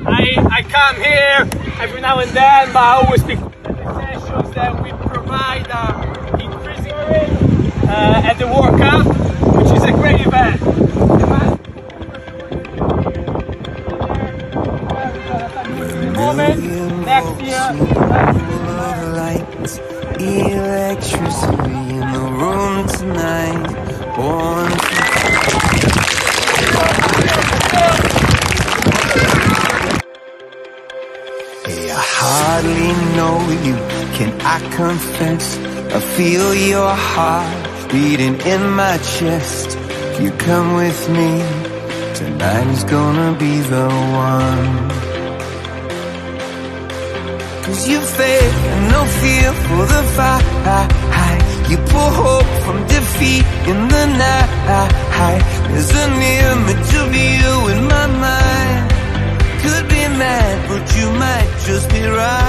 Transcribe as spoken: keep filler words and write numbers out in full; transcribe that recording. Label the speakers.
Speaker 1: I, I come here every now and then, but I always pick up the sessions that we provide uh, in freezing rain uh, at the World Cup, which is a great event. Moment, next year. Electricity in the room tonight. Born
Speaker 2: Hey, I hardly know you, can I confess? I feel your heart beating in my chest. If you come with me, tonight is gonna be the one. Cause you faith and no fear for the fight. You pull hope from defeat in the night. There's an image of you in my mind. Could be mad, but you might just be right.